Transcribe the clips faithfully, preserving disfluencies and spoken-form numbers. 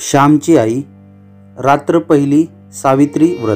श्यामची आई रात्र पहिली सावित्री व्रत।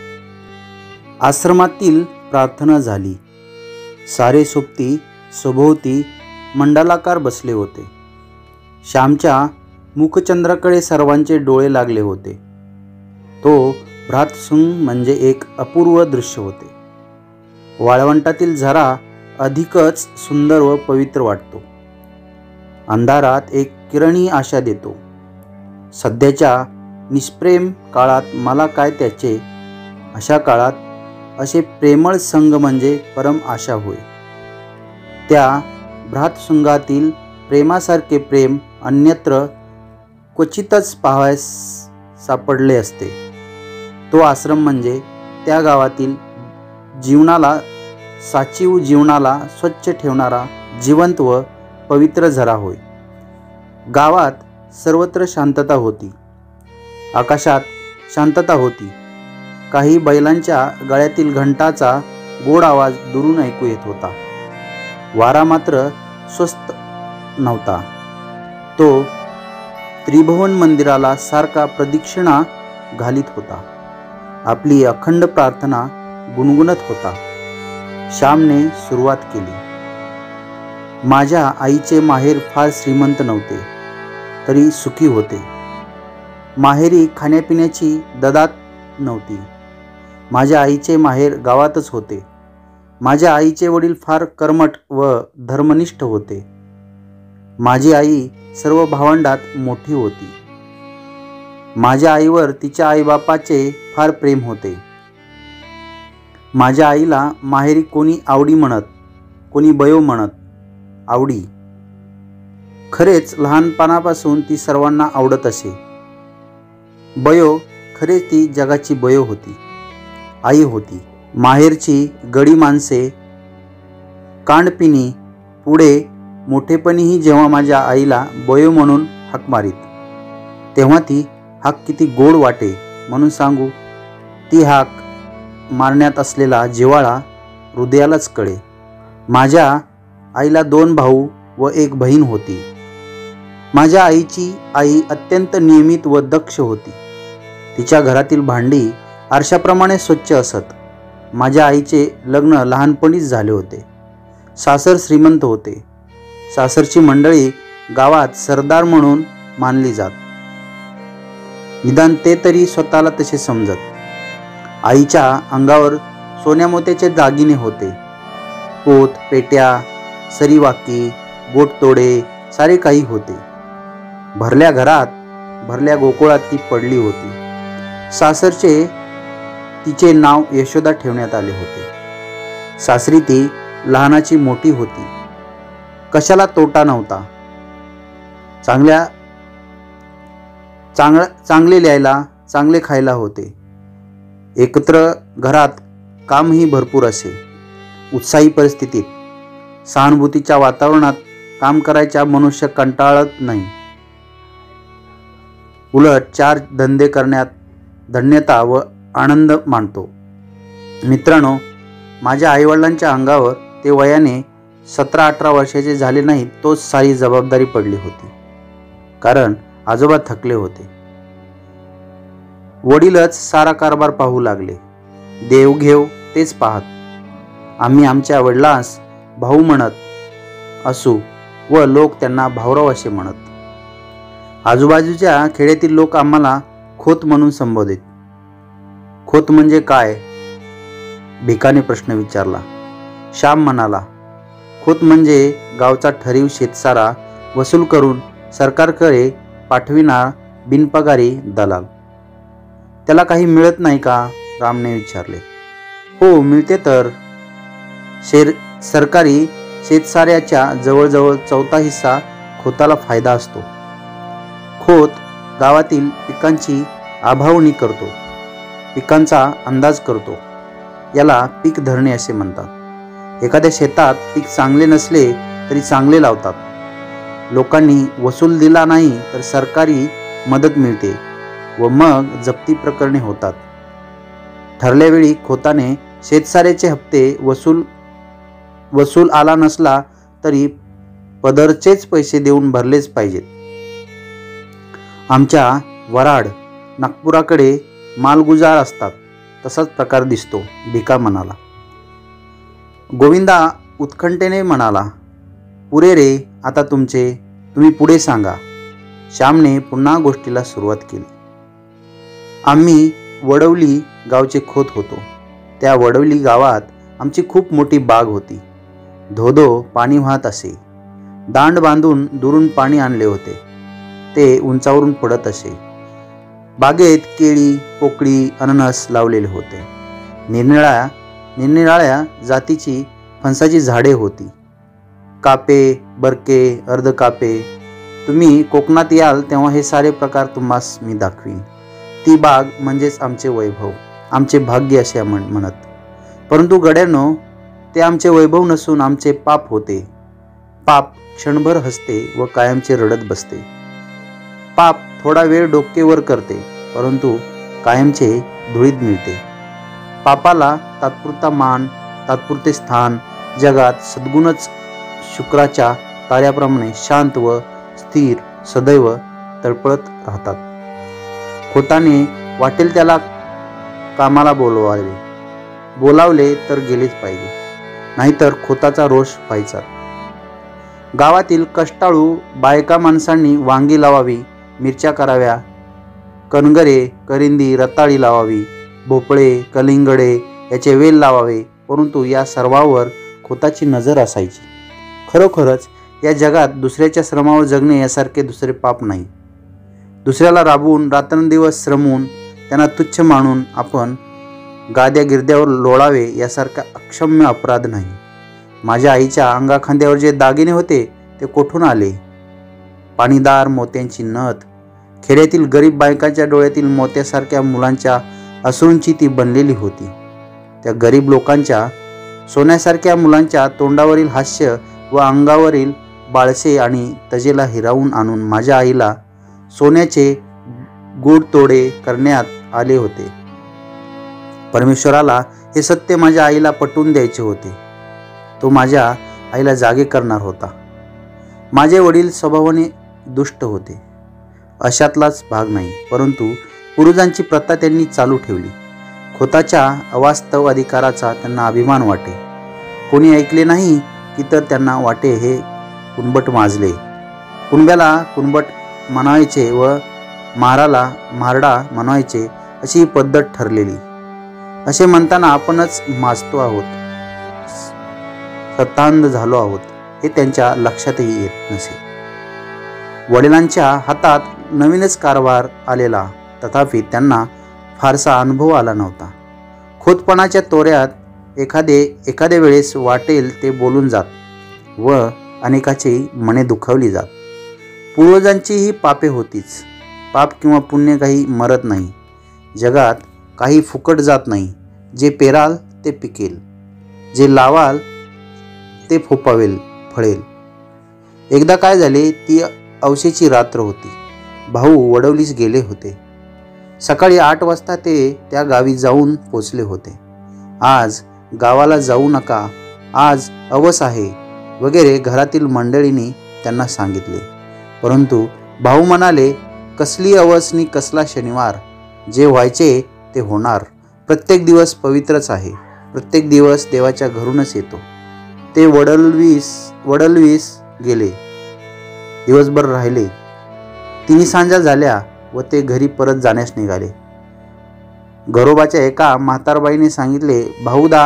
आश्रमातील प्रार्थना झाली। सारे सोबती सभोवती मंडलाकार बसले होते। श्यामच्या मुखचंद्राकडे सर्वांचे डोळे लागले होते। तो भ्रातृसंग म्हणजे एक अपूर्व दृश्य होते। वाळवंटातील झरा अधिकच सुंदर व पवित्र वाटतो। अंधारात एक किरणी आशा देतो। सध्याच्या निष्प्रेम काळात मला काय त्याचे, अशा काळात असे प्रेमळ संग म्हणजे परम आशा होय। त्या भ्रातृसंगातील प्रेमासारखे प्रेम अन्यत्र क्वचितच पाहावयास सापडले असते। तो आश्रम म्हणजे त्या गावातील जीवनाला साचीव, जीवनाला स्वच्छ ठेवणारा जिवंत व पवित्र झरा होय। गावात सर्वत्र शांतता होती। आकाशात शांतता होती। काही बैलांच्या गळ्यातील घंटाचा गोड आवाज दुरून ऐकू येत होता। वारा मात्र स्वस्त नव्हता। तो त्रिभुवन मंदिराला सारखा प्रदक्षिणा घालीत होता। आपली अखंड प्रार्थना गुणगुणत होता। श्यामने सुरुवात केली। माझ्या आईचे माहेर फार श्रीमंत नव्हते, तरी सुखी होते। माहेरी खाण्यापिण्याची ददात नव्हती। माझ्या आईचे माहेर गावातच होते। माझ्या आईचे वडील फार कर्मठ व धर्मनिष्ठ होते। माझी आई सर्व भावंडात मोठी होती। माझ्या आईवर तिच्या आईबापाचे फार प्रेम होते। माझ्या आईला माहेरी कोणी आवडी म्हणत, कोणी बयो म्हणत। आवडी खरेच लहानपणापासून ती सर्वांना आवडत असे। बयो खरेच ती जगाची बयो होती, आई होती। माहेरची गडी माणसे कांडपिणी पुढे मोठेपणीही जेव्हा माझ्या आईला बयो म्हणून हाक मारीत, तेव्हा ती हाक किती गोड वाटे म्हणून सांगू। ती हाक मारण्यात असलेला जिव्हाळा हृदयालाच कळे। माझ्या आईला दोन भाऊ व एक बहीण होती। माझ्या आईची आई अत्यंत नियमित व दक्ष होती। तिच्या घरातील भांडी आरशाप्रमाणे स्वच्छ असत। माझ्या आईचे लग्न लहानपणीच झाले होते। सासर श्रीमंत होते। सासरची मंडळी गावात सरदार म्हणून मानली जात, निदान ते तरी स्वतःला तसे समजत। आईच्या अंगावर सोन्यामोत्याचे दागिने होते। पोत, पेट्या, सरीवाकी, गोटतोडे सारे काही होते। भरल्या घरात, भरल्या गोकुळात ती पडली होती। सासरचे तिचे नाव यशोदा ठेवण्यात आले होते। सासरी ती लहानाची मोठी होती। कशाला तोटा नव्हता। चांगल्या चांगला चांगले लिहायला, चांगले खायला होते। एकत्र घरात कामही भरपूर असे। उत्साही परिस्थितीत, सहानुभूतीच्या वातावरणात काम करायच्या मनुष्य कंटाळत नाही। उलट चार धंदे करण्यात धन्यता व आनंद मानतो। मित्रांनो, माझ्या आईवडिलांच्या अंगावर ते वयाने सतरा अठरा वर्षाचे झाले नाहीत तोच सारी जबाबदारी पडली होती। कारण आजोबा थकले होते। वडीलच सारा कारभार पाहू लागले। देवघेव तेच पाहत। आम्ही आमच्या वडिलांस भाऊ म्हणत असू व लोक त्यांना भाऊराव असे म्हणत। आजूबाजूच्या खेड्यातील लोक आम्हाला खोत म्हणून संबोधित। खोत म्हणजे काय? भिकाने प्रश्न विचारला। श्याम म्हणाला, खोत म्हणजे गावचा ठरीव शेतसारा वसूल करून सरकारकडे पाठविणारा बिनपगारी दलाल। त्याला काही मिळत नाही का? रामने विचारले। हो, मिळते तर। शेर सरकारी शेतसाऱ्याच्या जवळजवळ चौथा हिस्सा खोताला फायदा असतो। खोत गावातील पिकांची आभावणी करतो, पिकांचा अंदाज करतो। याला पीक धरणे असे म्हणतात। एखाद्या शेतात पीक चांगले नसले तरी चांगले लावतात। लोकांनी वसूल दिला नाही तर सरकारी मदत मिळते व मग जप्ती प्रकरणे होतात। ठरल्या वेळी खोताने शेतसाऱ्याचे हप्ते वसूल वसूल आला नसला तरी पदरचेच पैसे देऊन भरलेच पाहिजेत। आमच्या वराड, नागपुराकडे मालगुजार असतात तसाच प्रकार दिसतो, भिका म्हणाला. गोविंदा उत्कंठेने म्हणाला, पुरे रे, आता तुमचे तुम्ही पुढे सांगा. श्यामने पुन्हा गोष्टीला सुरुवात केली. आम्ही वडवली गावचे खोत होतो. त्या वडवली गावात आमची खूप मोठी बाग होती. धोधो पाणी वाहत असे. दांड बांधून दुरून पाणी आणले होते. ते उंचावरून पडत असे. बागेत केळी, पोकळी, अननस लावलेले होते. निरनिराळ्या निरनिराळ्या जातीची फणसाची झाडे होती. कापे, बरके, अर्धकापे. तुम्ही कोकणात याल तेव्हा हे सारे प्रकार तुम्हास मी दाखवीन. ती बाग म्हणजेच आमचे वैभव, आमचे भाग्य असे म्हण म्हणत. परंतु गड्यांनो, ते आमचे वैभव नसून आमचे पाप होते. पाप क्षणभर हसते व कायमचे रडत बसते. पाप थोडा वेळ डोके वर करते, परंतु कायमचे धुळीत मिळते. पापाला तात्पुरता मान, तात्पुरते स्थान. जगात सद्गुणच शुक्राच्या ताऱ्याप्रमाणे शांत व स्थिर सदैव तळपळत राहतात. खोताने वाटेल त्याला कामाला बोलवावे. बोलावले तर गेलेच पाहिजे, नाहीतर खोताचा रोष व्हायचा. गावातील कष्टाळू बायका माणसांनी वांगी लावावी, मिरच्या कराव्या, कणगरे, करिंदी, रताळी लावावी, भोपळे, कलिंगडे याचे वेल लावावे. परंतु या सर्वावर खोताची नजर असायची. खरोखरच या जगात दुसऱ्याच्या श्रमावर जगणे यासारखे दुसरे पाप नाही. दुसऱ्याला राबवून रात्रंदिवस श्रमून त्यांना तुच्छ मानून आपण गाद्या गिरद्यावर लोळावे यासारखा अक्षम्य अपराध नाही. माझ्या आईच्या अंगाखांद्यावर जे दागिने होते ते कोठून आले? पाणीदार मोत्यांची नथ. खेड्यातील गरीब बायकांच्या डोळ्यातील मोत्यासारख्या मुलांच्या अश्रूंची ती बनलेली होती. त्या गरीब लोकांच्या सोन्यासारख्या मुलांच्या तोंडावरील हास्य व अंगावरील बाळसे आणि तजेला हिरावून आणून माझ्या आईला सोन्याचे गोड तोडे करण्यात आले होते. परमेश्वराला हे सत्य माझ्या आईला पटवून द्यायचे होते. तो माझ्या आईला जागे करणार होता. माझे वडील स्वभावाने दुष्ट होते, अशातलाच भाग नाही. परंतु पूर्वजांची प्रथा त्यांनी चालू ठेवली. खोताच्या अवास्तव अधिकाराचा त्यांना अभिमान वाटे. कोणी ऐकले नाही की तर त्यांना वाटे हे कुणबट माजले. कुणब्याला कुणबट म्हणायचे व माराला मारडा म्हणायचे अशी ही पद्धत ठरलेली. असे म्हणताना आपणच माजतो आहोत, सत्तांध झालो आहोत हे त्यांच्या लक्षातही येत नसे. वडिलांच्या हातात नवीनच कारभार आलेला, तथापि त्यांना फारसा अनुभव आला नव्हता. खोतपणाच्या तोऱ्यात एखादे एखाद्या वेळेस वाटेल ते बोलून जात व अनेकाची मने दुखावली जात. पूर्वजांची ही पापे होतीच. पाप किंवा पुण्य काही मरत नाही. जगात काही फुकट जात नाही. जे पेराल ते पिकेल, जे लावाल ते फोपावेल, फळेल. एकदा काय झाले, ती अवशेची रात्र होती. भाऊ वडवलीस गेले होते. सकाळी आठ वाजता ते त्या गावी जाऊन पोचले होते. आज गावाला जाऊ नका, आज अवस आहे वगैरे घरातील मंडळींनी त्यांना सांगितले. परंतु भाऊ म्हणाले, कसली अवस नि कसला शनिवार. जे व्हायचे ते होणार. प्रत्येक दिवस पवित्रच आहे. प्रत्येक दिवस देवाच्या घरूनच येतो. ते वडलवीस वडलवीस गेले. दिवसभर राहिले. तिन्ही सांजा झाल्या व ते घरी परत जाण्यास निघाले. घरोबाच्या एका म्हातारबाईने सांगितले, भाऊदा,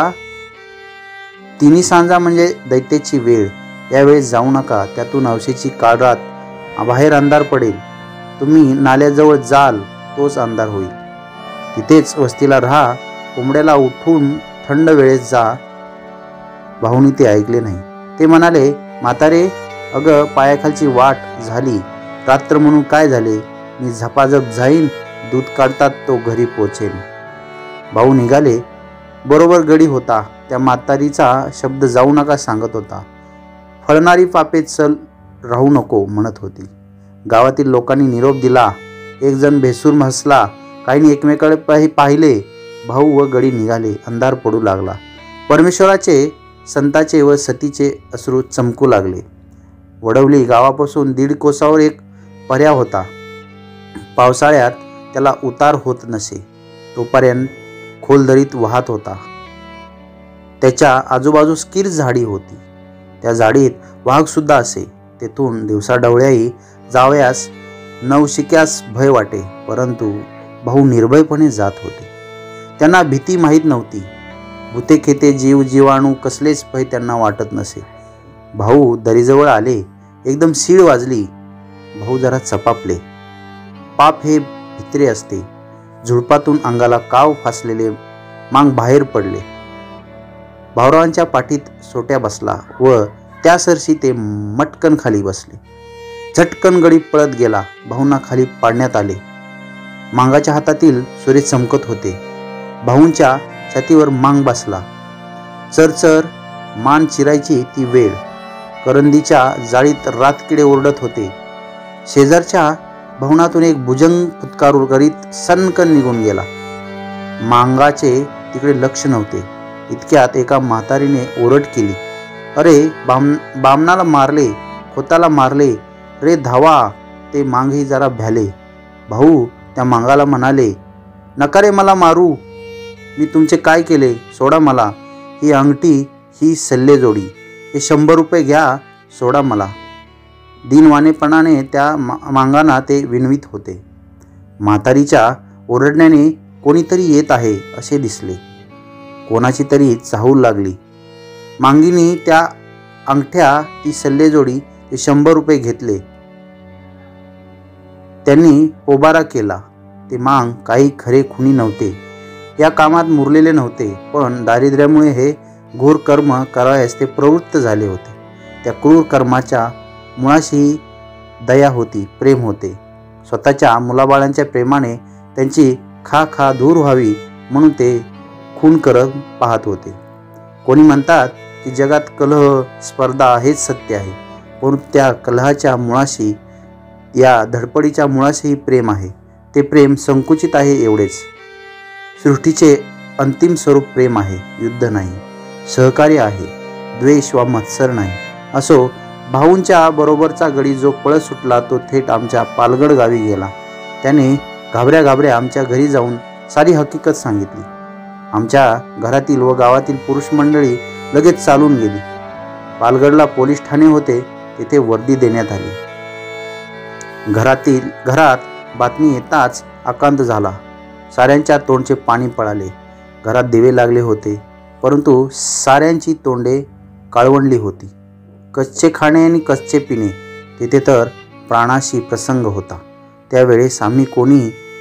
तिन्ही सांजा म्हणजे दैत्याची वेळ. यावेळेस जाऊ नका. त्यातून अवशेची काळ रात बाहेर अंधार पडेल. तुम्ही नाल्याजवळ जाल तोच अंधार होईल. तिथेच वस्तीला राहा. कोंबड्याला उठून थंड वेळेस जा. भाऊनी ते ऐकले नाही. ते म्हणाले, म्हातारे, अगं पायाखालची वाट झाली. रात्र म्हणून काय झाले, मी झपाझप जाईन. दूध काढतात तो घरी पोचेन. भाऊ निघाले. बरोबर गडी होता. त्या म्हातारीचा शब्द जाऊ नका सांगत होता. फळणारी पापे चल राहू नको म्हणत होती. गावातील लोकांनी निरोप दिला. एक जण भेसूर हसला. काहींनी एकमेकाकडे पाहिले. भाऊ व गडी निघाले. अंधार पडू लागला. परमेश्वराचे, संताचे व सतीचे अश्रू चमकू लागले. वडवली गावापासून दीड कोसावर एक पर्या होता. पावसाळ्यात त्याला उतार होत नसे तोपर्यंत खोल दरीत वाहत होता. त्याच्या आजूबाजूस किर झाडी होती. त्या झाडीत वाघ सुद्धा असे. तेथून दिवसाढवळ्याही जावयास नवशिक्यास भय वाटे, परंतु भाऊ निर्भयपणे जात होते. त्यांना भीती माहीत नव्हती. भूते खेते जीव जीवाणू कसलेच भय त्यांना वाटत नसे. भाऊ दरीजवळ आले. एकदम सीळ वाजली. भाऊ जरा चपापले. पाप हे भित्रे असते. झुडपातून अंगाला काव फासलेले मांग बाहेर पडले. भाऊरावांच्या पाठीत सोट्या बसला व त्या सरशी ते मटकन खाली बसले. झटकन गडी पळत गेला. भाऊंना खाली पाडण्यात आले. मांगाच्या हातातील सुरे चमकत होते. भाऊंच्या छातीवर मांग बसला. चरचर मान चिरायची ती वेळ. करंदीच्या जाळीत रातकिडे ओरडत होते. शेजारच्या भवनातून एक भुजंग फुतकार करीत सनकन निघून गेला. मांगाचे तिकडे लक्ष नव्हते. इतक्यात एका म्हातारीने ओरड केली, अरे बाम बामणाला मारले, खोताला मारले रे, धावा. ते मांगही जरा भ्याले. भाऊ त्या मांगाला म्हणाले, नका रे मला मारू. मी तुमचे काय केले? सोडा मला. ही अंगठी, ही सल्लेजोडी, हे शंभर रुपये घ्या, सोडा मला. दिनवाणेपणाने त्या मांगांना ते विनवीत होते. म्हातारीच्या ओरडण्याने कोणीतरी येत आहे असे दिसले. कोणाची तरी चाहू लागली. मांगीनी त्या अंगठ्या, ती सल्लेजोडी, ते शंभर रुपये घेतले. त्यांनी पोबारा केला. ते मांग काही खरे खुनी नव्हते. या कामात मुरलेले नव्हते, पण दारिद्र्यामुळे हे घोर कर्म करावयास ते प्रवृत्त झाले होते. त्या क्रूर कर्माच्या मुळाशीही दया होती, प्रेम होते. स्वतःच्या मुलाबाळांच्या प्रेमाने त्यांची खा खा दूर व्हावी म्हणून ते खून करत पाहत होते. कोणी म्हणतात की जगात कलह, स्पर्धा हेच सत्य आहे, परंतु त्या कलहाच्या मुळाशी, या धडपडीच्या मुळाशीही प्रेम आहे. ते प्रेम संकुचित आहे एवढेच. सृष्टीचे अंतिम स्वरूप प्रेम आहे, युद्ध नाही. सहकार्य आहे, द्वेष वा मत्सर नाही. असो, भाऊंच्या बरोबरचा गडी जो पळत सुटला तो थेट आमच्या पालगड गावी गेला. त्याने घाबऱ्या घाबऱ्या आमच्या घरी जाऊन सारी हकीकत सांगितली. आमच्या घरातील व गावातील पुरुष मंडळी लगेच चालून गेली. पालगडला पोलीस ठाणे होते, तेथे वर्दी देण्यात आली. घरातील घरात बातमी येताच आकांत झाला. साऱ्यांच्या तोंडचे पाणी पळाले. घरात दिवे लागले होते, परंतु साऱ्यांची तोंडे काळवंडली होती. कच्चे खाणे आणि कच्चे पिणे, तेथे तर प्राणाशी प्रसंग होता. त्यावेळेस आम्ही कोणी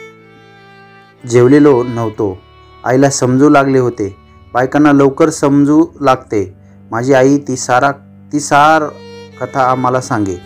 जेवलेलो नव्हतो. आईला समजू लागले होते. बायकांना लवकर समजू लागते. माझी आई ती सारा ती सार कथा आम्हाला सांगे.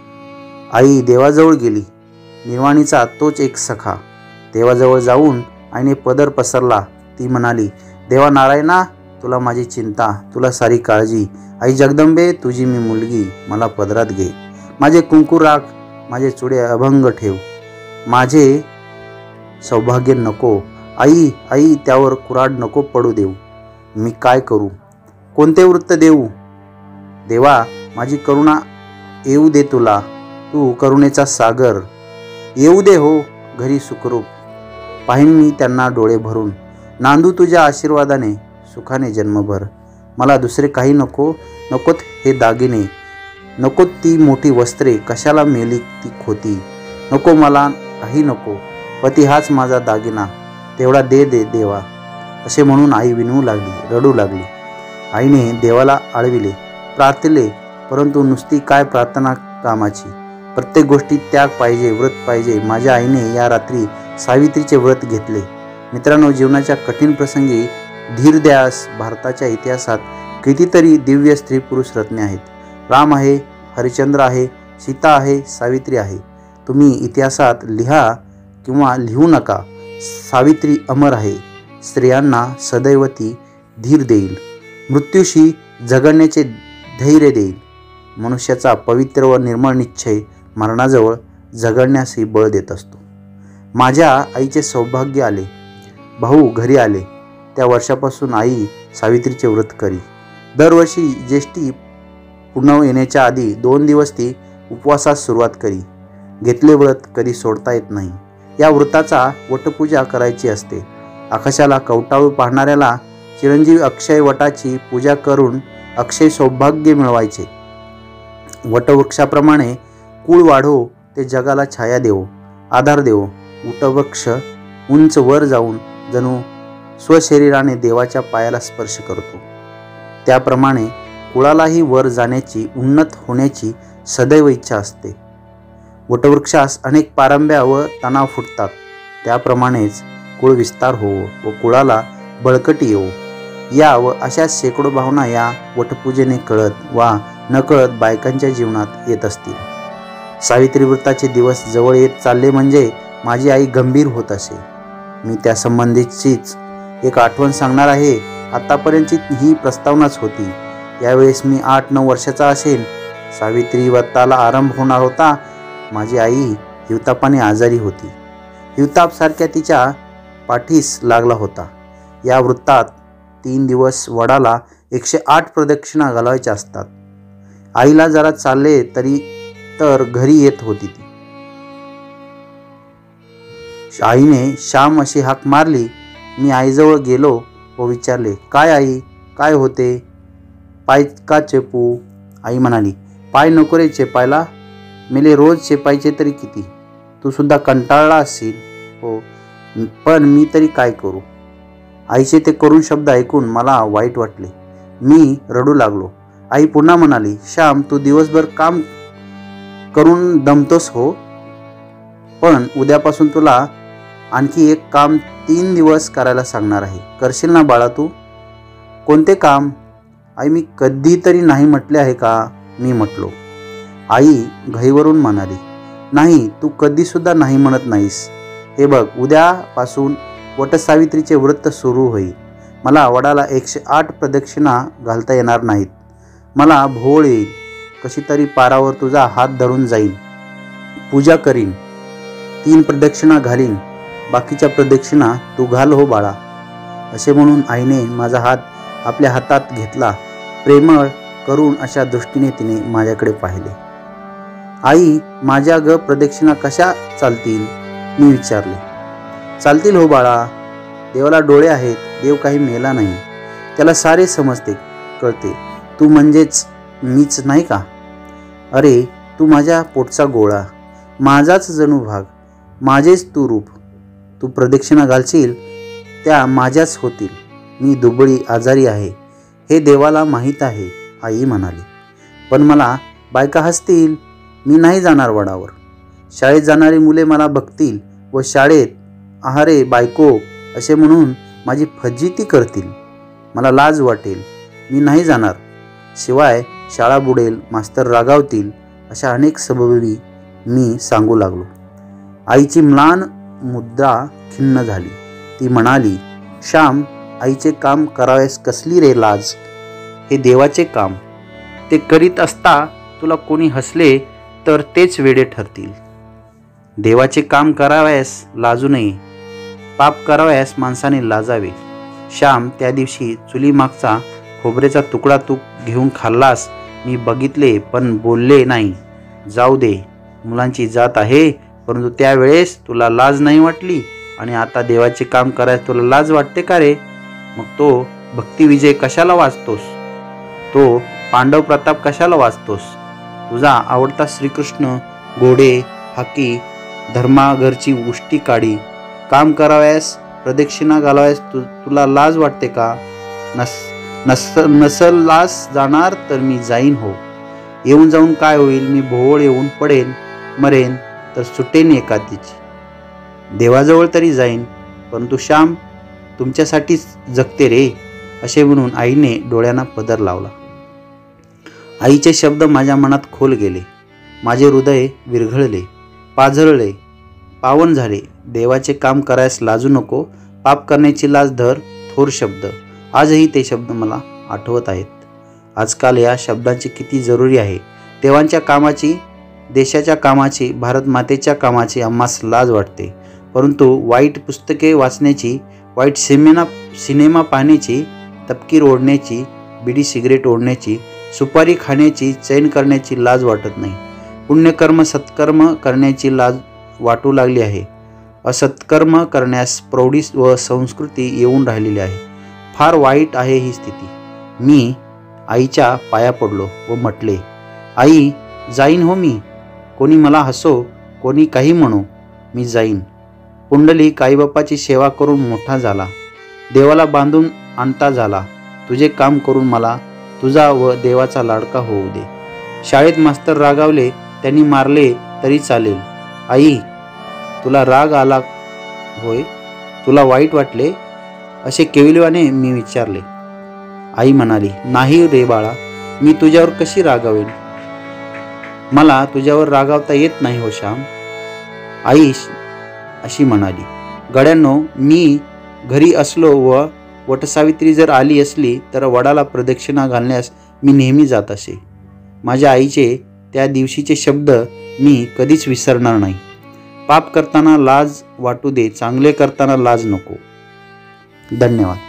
आई देवाजवळ गेली. निर्वाणीचा तोच एक सखा. देवाजवळ जाऊन आईने पदर पसरला. ती म्हणाली, देवा नारायणा, तुला माझी चिंता, तुला सारी काळजी. आई जगदंबे, तुझी मी मुलगी, मला पदरात घे. माझे कुंकू राख, माझे चुडे अभंग ठेव. माझे सौभाग्य नको. आई आई त्यावर कुऱ्हाड नको पडू देऊ. मी काय करू? कोणते वृत्त देऊ? देवा, माझी करुणा येऊ दे तुला. तू करुणेचा सागर. येऊ दे हो घरी सुखरूप. पाहीन मी त्यांना डोळे भरून. नांदू तुझ्या आशीर्वादाने सुखाने जन्मभर. मला दुसरे काही नको. नकोत हे दागिने, नकोत ती मोठी वस्त्रे. कशाला मेली ती खोती. नको मला काही नको. पती हाच माझा दागिना. तेवढा दे दे देवा. असे म्हणून आई विनवू लागली, रडू लागली. आईने देवाला आळविले, प्रार्थले, परंतु नुसती काय प्रार्थना कामाची. प्रत्येक गोष्टीत त्याग पाहिजे, व्रत पाहिजे. माझ्या आईने या रात्री सावित्रीचे व्रत घेतले. मित्रांनो, जीवनाच्या कठीण प्रसंगी धीर द्यास भारताच्या इतिहासात कितीतरी दिव्य स्त्री पुरुष रत्ने आहेत. राम आहे, हरिश्चंद्र आहे, सीता आहे, सावित्री आहे. तुम्ही इतिहासात लिहा किंवा लिहू नका, सावित्री अमर आहे. स्त्रियांना सदैव ती धीर देईल, मृत्यूशी झगडण्याचे धैर्य देईल. मनुष्याचा पवित्र व निर्मळ निश्चय मरणाजवळ झगडण्यासही बळ देत असतो. माझ्या आईचे सौभाग्य आले. भाऊ घरी आले. त्या वर्षापासून आई सावित्रीचे व्रत करी. दरवर्षी ज्येष्ठी पुनव येण्याच्या आधी दोन दिवस ती उपवासास सुरुवात करी. घेतले व्रत कधी सोडता येत नाही. या वृत्ताचा वटपूजा करायची असते. आकाशाला कवटाळू पाहणाऱ्याला चिरंजीव अक्षय वटाची पूजा करून अक्षय सौभाग्य मिळवायचे. वटवृक्षाप्रमाणे कुळ वाढो, ते जगाला छाया देवो, आधार देवो. वटवृक्ष उंच वर जाऊन जणू स्वशरीराने देवाच्या पायाला स्पर्श करतो. त्याप्रमाणे कुळालाही वर जाण्याची, उन्नत होण्याची सदैव इच्छा असते. वटवृक्षास अनेक पारंब्या व तणाव फुटतात. त्याप्रमाणेच कुळ विस्तार होवो व कुळाला बळकटी येवो, या व अशा शेकडो भावना या वटपूजेने कळत वा नकळत बायकांच्या जीवनात येत असतील. सावित्री व्रताचे दिवस जवळ येत चालले म्हणजे माझी आई गंभीर होत असे. मी त्या संबंधीचीच एक आठवण सांगणार आहे. आतापर्यंतची ही प्रस्तावनाच होती. यावेळेस मी आठ नऊ वर्षाचा असेल. सावित्री व्रताला आरंभ होणार होता. माझी आई हिवतापाने आजारी होती. हिवताप सारख्या तिच्या पाठीस लागला होता. या वृत्तात तीन दिवस वडाला एकशे आठ प्रदक्षिणा घालवायच्या असतात. आईला जरा चालले तरी तर घरी येत होती ती. आईने श्याम अशी हाक मारली. मी आईजवळ गेलो व विचारले, काय आई, काय होते? पाय का चेपू? आई म्हणाली, पाय नको रे चेपायला, मेले रोज चेपायचे तरी किती, तू सुद्धा कंटाळला असशील. हो, पण मी तरी काय करू? आईचे ते करून शब्द ऐकून मला वाईट वाटले. मी रडू लागलो. आई पुन्हा म्हणाली, श्याम, तू दिवसभर काम करून दमतोस हो, पण उद्यापासून तुला आणखी एक काम तीन दिवस करायला सांगणार आहे. करशील ना बाळा तू? कोणते काम? आई, मी कधीतरी नाही म्हटले आहे का? मी म्हटलो. आई घाईवरून म्हणाली, नाही, तू कधीसुद्धा नाही म्हणत नाहीस. हे बघ, उद्यापासून वटसावित्रीचे व्रत सुरू होईल. मला वडाला एकशे आठ प्रदक्षिणा घालता येणार नाहीत. मला भोळ येईल. कशी तरी पारावर तुझा हात धरून जाईन, पूजा करीन, तीन प्रदक्षिणा घालीन, बाकीच्या प्रदक्षिणा तू घाल हो बाळा. असे म्हणून आईने माझा हात आपल्या हातात घेतला. प्रेमळ करून अशा दृष्टीने तिने माझ्याकडे पाहिले. आई, माझ्या ग प्रदक्षिणा कशा चालतील? मी विचारले. चालतील हो बाळा, देवाला डोळे आहेत, देव काही मेला नाही, त्याला सारे समजते, कळते. तू म्हणजेच मीच नाही का? अरे, तू माझ्या पोटचा गोळा, माझाच जणू भाग, माझेच तू रूप. तू प्रदक्षिणा घालशील त्या माझ्याच होतील. मी दुबळी आजारी आहे हे देवाला माहीत आहे, आई म्हणाली. पण मला बायका हसतील. मी नाही जाणार वडावर. शाळेत जाणारी मुले मला बघतील व शाळेत आहारे बायको असे म्हणून माझी फजिती करतील. मला लाज वाटेल. मी नाही जाणार. शिवाय शाळा बुडेल, मास्तर रागावतील, अशा अनेक सबबी मी सांगू लागलो. आईची म्लान मुद्रा खिन्न झाली. ती म्हणाली, श्याम, आईचे काम करावयास कसली रे लाज? हे देवाचे काम. ते करीत असता तुला कोणी हसले तर तेच वेडे ठरतील. देवाचे काम करावयास लाजू नये. पाप करावयास माणसाने लाजावे. श्याम, त्या दिवशी चुलीमागचा खोबरेचा तुकडा तू घेऊन खाल्लास, मी बघितले, पण बोलले नाही. जाऊ दे, मुलांची जात आहे. परंतु त्यावेळेस तुला लाज नाही वाटली आणि आता देवाचे काम करायला तुला लाज वाटते का रे? मग तो भक्तिविजय कशाला वाचतोस? तो पांडव प्रताप कशाला वाचतोस? तुझा आवडता श्रीकृष्ण घोडे हाकी, धर्माघरची उष्टी काढी, काम करावयास, प्रदक्षिणा घालावयास तु तुला लाज वाटते का? नस नस नसल लाज जाणार तर मी जाईन हो. येऊन जाऊन काय होईल? मी भोवळ येऊन पडेन, मरेन तर सुटेन एखादीची. देवाजवळ तरी जाईन. परंतु श्याम, तुमच्यासाठीच जगते रे, असे म्हणून आईने डोळ्यांना पदर लावला. आईचे शब्द माझ्या मनात खोल गेले. माझे हृदय विरघळले, पाझरले, पावन झाले. देवाचे काम करायस लाजू नको, पाप करण्याची लाज धर. थोर शब्द. आजही ते शब्द मला आठवत आहेत. आजकाल या शब्दांची किती जरुरी आहे. देवांच्या कामाची, देशाच्या कामाची, भारत मातेच्या कामाची आम्हास लाज वाटते. परंतु वाईट पुस्तके वाचण्याची, वाईट सिनेमा सिनेमा पाहण्याची, तपकीर ओढण्याची, बिडी सिगरेट ओढण्याची, सुपारी खाण्याची, चैन करण्याची लाज वाटत नाही. पुण्यकर्म सत्कर्म करण्याची लाज वाटू लागली आहे. असत्कर्म करण्यास प्रौढी व संस्कृती येऊन राहिलेली आहे. फार वाईट आहे ही स्थिती. मी आईच्या पाया पडलो व म्हटले, आई जाईन हो मी. कोणी मला हसो, कोणी काही म्हणो, मी जाईन. पुंडलिक आईबापाची सेवा करून मोठा झाला, देवाला बांधून आणता झाला. तुझे काम करून मला तुझा व देवाचा लाडका होऊ दे. शाळेत मास्तर रागावले, त्यांनी मारले तरी चालेल. आई तुला राग आला होय, तुला वाईट वाटले असे केविलवाने मी विचारले. आई म्हणाली, नाही रे बाळा, मी तुझ्यावर कशी रागावेन. मला तुझ्यावर रागावता येत नाही हो श्याम. आई अशी म्हणाली. गड्यांनो, मी घरी असलो व वटसावित्री जर आली असली तर वडाला प्रदक्षिणा घालण्यास मी नेहमी जात असे. माझ्या आईचे त्या दिवशीचे शब्द मी कधीच विसरणार नाही. पाप करताना लाज वाटू दे, चांगले करताना लाज नको. धन्यवाद.